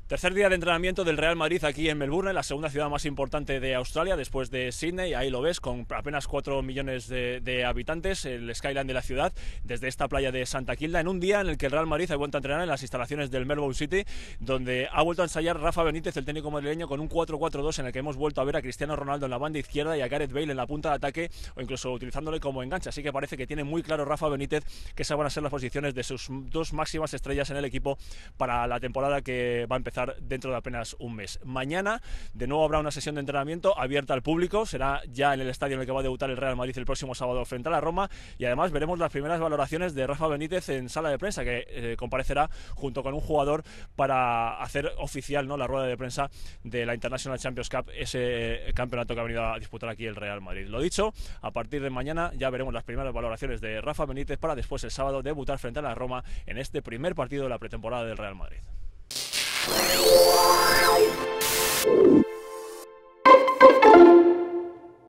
Tercer día de entrenamiento del Real Madrid aquí en Melbourne, la segunda ciudad más importante de Australia después de Sydney. Ahí lo ves, con apenas 4 millones de habitantes, el skyline de la ciudad, desde esta playa de Santa Kilda, en un día en el que el Real Madrid ha vuelto a entrenar en las instalaciones del Melbourne City, donde ha vuelto a ensayar Rafa Benítez, el técnico madrileño, con un 4-4-2 en el que hemos vuelto a ver a Cristiano Ronaldo en la banda izquierda y a Gareth Bale en la punta de ataque, o incluso utilizándole como enganche. Así que parece que tiene muy claro Rafa Benítez que esas van a ser las posiciones de sus dos máximas estrellas en el equipo para la temporada que va a empezar dentro de apenas un mes. Mañana de nuevo habrá una sesión de entrenamiento abierta al público, será ya en el estadio en el que va a debutar el Real Madrid el próximo sábado frente a la Roma, y además veremos las primeras valoraciones de Rafa Benítez en sala de prensa, que comparecerá junto con un jugador para hacer oficial, ¿no?, la rueda de prensa de la International Champions Cup, ese campeonato que ha venido a disputar aquí el Real Madrid. Lo dicho, a partir de mañana ya veremos las primeras valoraciones de Rafa Benítez para después el sábado debutar frente a la Roma en este primer partido de la pretemporada del Real Madrid.